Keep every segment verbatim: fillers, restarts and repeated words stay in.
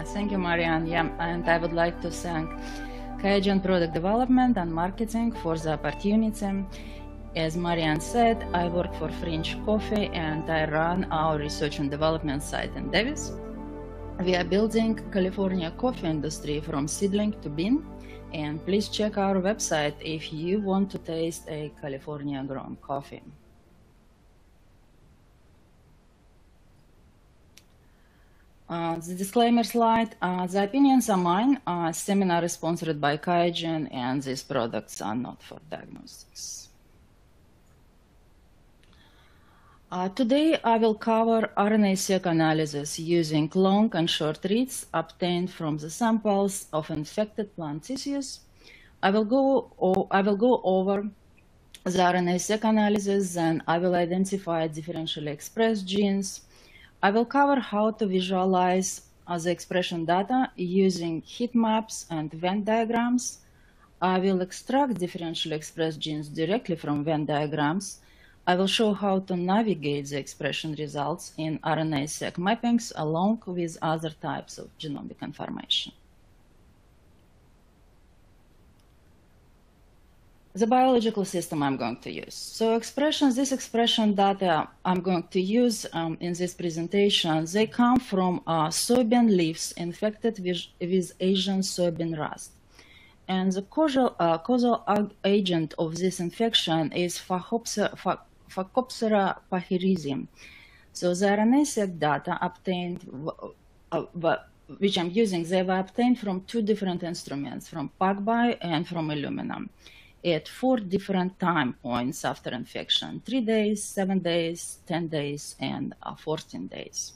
Yeah, thank you, Marianne. Yeah, and I would like to thank QIAGEN Product Development and Marketing for the opportunity. As Marianne said, I work for French Coffee and I run our research and development site in Davis. We are building California coffee industry from seedling to bean. And please check our website if you want to taste a California grown coffee. Uh, the disclaimer slide, uh, the opinions are mine. Uh, seminar is sponsored by QIAGEN and these products are not for diagnostics. Uh, today I will cover R N A-seq analysis using long and short reads obtained from the samples of infected plant tissues. I will go, I will go over the R N A-seq analysis, and I will identify differentially expressed genes. I will cover how to visualize uh, the expression data using heat maps and Venn diagrams. I will extract differentially expressed genes directly from Venn diagrams. I will show how to navigate the expression results in R N A-seq mappings along with other types of genomic information. The biological system I'm going to use. So expressions, this expression data I'm going to use um, in this presentation, they come from uh, soybean leaves infected with, with Asian soybean rust. And the causal, uh, causal agent of this infection is Phacopsera pachyrizium. So the R N A-seq data obtained, uh, which I'm using, they were obtained from two different instruments, from PacBio and from Illumina, at four different time points after infection: three days, seven days, ten days, and uh, fourteen days.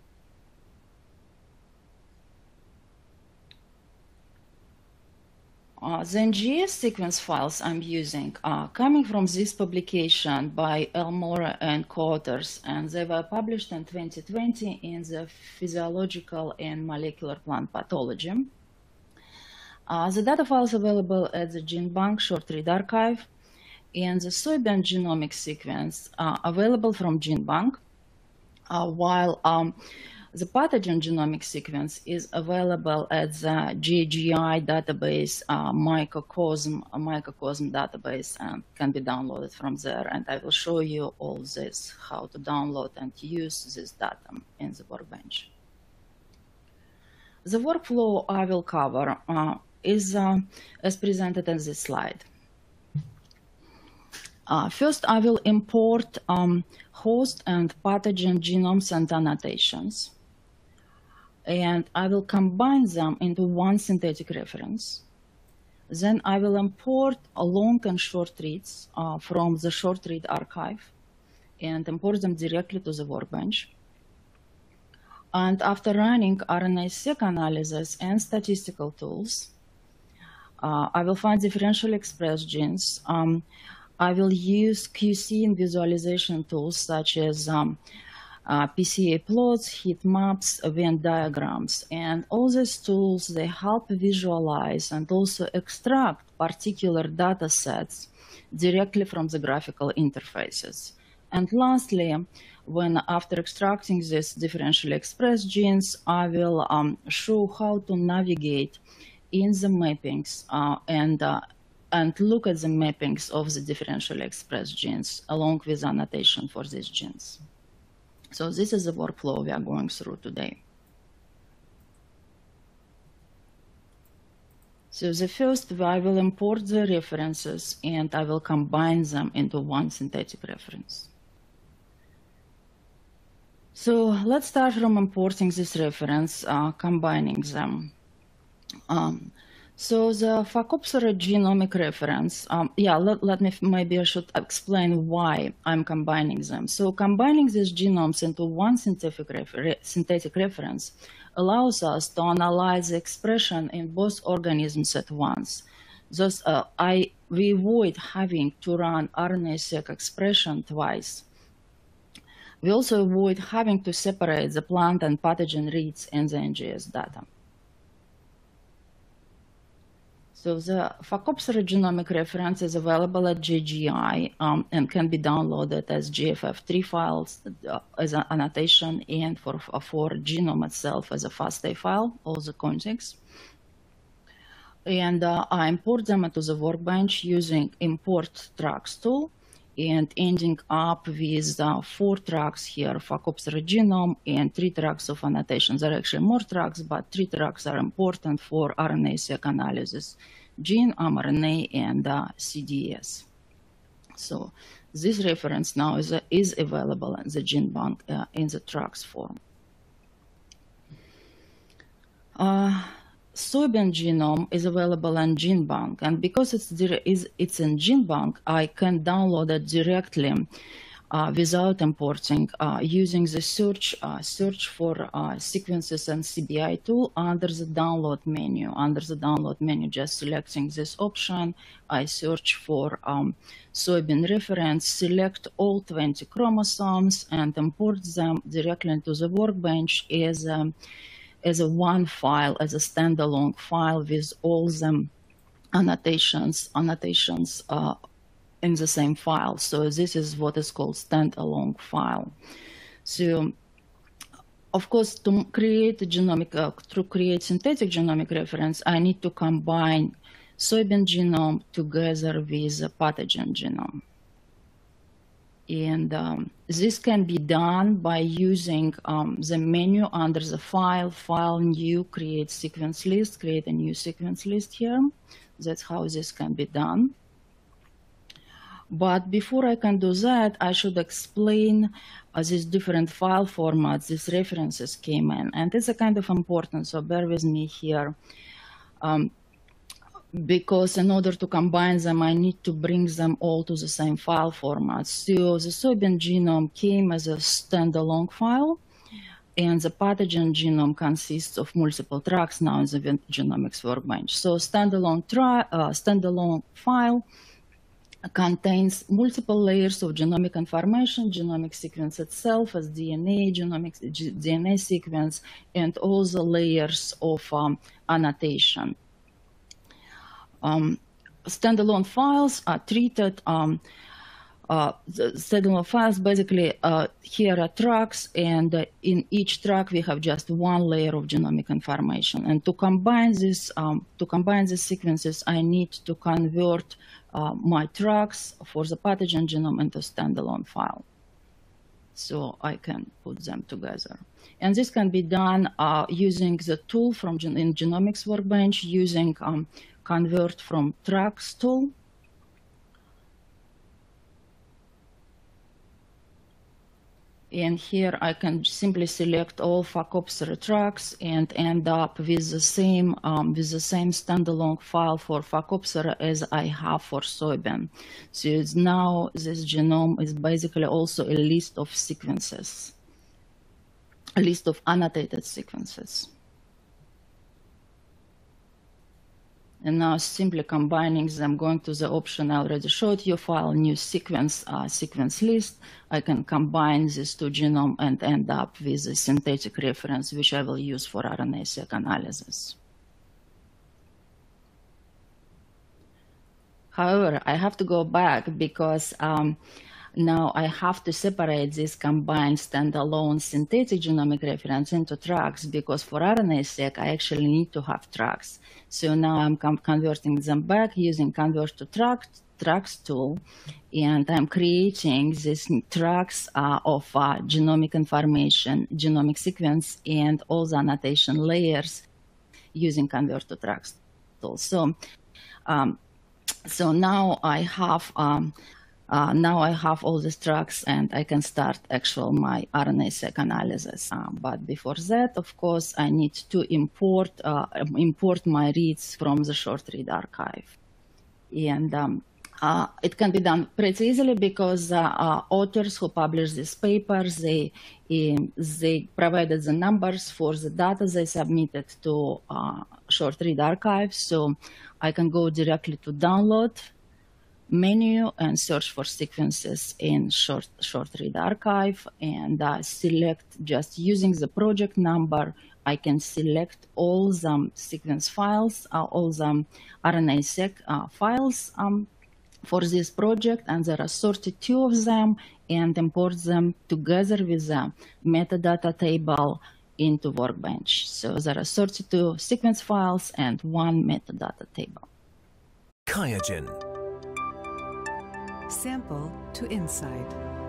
Uh, the N G S sequence files I'm using are coming from this publication by Elmore and co-authors, and they were published in twenty twenty in the Physiological and Molecular Plant Pathology. Uh, the data files available at the GenBank Short Read Archive, and the soybean genomic sequence uh, available from GenBank, uh, while um, the pathogen genomic sequence is available at the G G I database, uh, microcosm, a microcosm database, and can be downloaded from there. And I will show you all this, how to download and use this data in the workbench. The workflow I will cover uh, is uh, as presented in this slide. Uh, first, I will import um, host and pathogen genomes and annotations, and I will combine them into one synthetic reference. Then I will import a long and short reads uh, from the short read archive and import them directly to the workbench. And after running R N A-seq analysis and statistical tools, uh, I will find differentially expressed genes. Um, I will use Q C and visualization tools such as um, uh, P C A plots, heat maps, Venn diagrams, and all these tools, they help visualize and also extract particular data sets directly from the graphical interfaces. And lastly, when after extracting these differentially expressed genes, I will um, show how to navigate in the mappings uh, and uh, and look at the mappings of the differentially expressed genes along with annotation for these genes. So this is the workflow we are going through today. So the first, I will import the references and I will combine them into one synthetic reference. So let's start from importing this reference, uh, combining them. Um, so the Phacopsera genomic reference, um, yeah, let, let me, maybe I should explain why I'm combining them. So combining these genomes into one synthetic, refer synthetic reference allows us to analyze the expression in both organisms at once. Thus, uh, I, we avoid having to run R N A-seq expression twice. We also avoid having to separate the plant and pathogen reads in the N G S data. So the Phacops genomic reference is available at J G I um, and can be downloaded as G F F three files uh, as an annotation, and for, for genome itself as a FASTA file, all the context. And uh, I import them into the workbench using import tracks tool, and ending up with uh, four tracks here for Phacops genome and three tracks of annotations. There are actually more tracks, but three tracks are important for R N A-seq analysis: gene, mRNA, and uh, C D S. So this reference now is, uh, is available in the gene bank uh, in the tracks form. Uh, Soybean genome is available in GeneBank, and because it's, is, it's in GeneBank, I can download it directly uh, without importing, uh, using the search uh, search for uh, sequences and C B I tool under the download menu. Under the download menu, just selecting this option, I search for um, soybean reference, select all twenty chromosomes, and import them directly into the workbench as um, as a one file, as a standalone file with all the annotations, annotations uh, in the same file. So this is what is called standalone file. So, of course, to create a genomic, uh, to create synthetic genomic reference, I need to combine soybean genome together with a pathogen genome. And um, this can be done by using um, the menu under the file, file, new, create sequence list, create a new sequence list here. That's how this can be done. But before I can do that, I should explain uh, these different file formats these references came in. And it's a kind of important, so bear with me here. Um, because in order to combine them, I need to bring them all to the same file format. So the soybean genome came as a standalone file, and the pathogen genome consists of multiple tracks now in the genomics workbench. So standalone, tra uh, standalone file contains multiple layers of genomic information, genomic sequence itself as D N A, genomic D N A sequence, and all the layers of um, annotation. Um, standalone files are treated, um, uh, the standalone files basically, uh, here are tracks, and uh, in each track we have just one layer of genomic information. And to combine this, um, to combine these sequences, I need to convert uh, my tracks for the pathogen genome into standalone file. So I can put them together. And this can be done uh, using the tool from gen in Genomics Workbench, using um, convert from tracks tool. And here I can simply select all Phacops tracks and end up with the same um, with the same standalone file for Phacops as I have for soybean. So it's now this genome is basically also a list of sequences, a list of annotated sequences. And now simply combining them, going to the option I already showed you, file, new sequence, uh, sequence list. I can combine these two genomes and end up with a synthetic reference, which I will use for R N A-seq analysis. However, I have to go back because um, now I have to separate this combined standalone synthetic genomic reference into tracks, because for R N A-seq, I actually need to have tracks. So now I'm converting them back using convert to track, tracks tool, and I'm creating these tracks uh, of uh, genomic information, genomic sequence, and all the annotation layers using convert to tracks tool. So, um, so now I have um, Uh, now I have all these tracks, and I can start actual my R N A-seq analysis. Uh, but before that, of course, I need to import uh, import my reads from the short read archive. And um, uh, it can be done pretty easily because uh, uh, authors who published this paper, they, um, they provided the numbers for the data they submitted to uh, short read archive. So I can go directly to download menu and search for sequences in short, short read archive, and uh, select, just using the project number, I can select all the sequence files, uh, all the R N A seq uh, files um, for this project, and there are thirty-two of them, and import them together with the metadata table into Workbench. So there are thirty-two sequence files and one metadata table. QIAGEN. Sample to insight.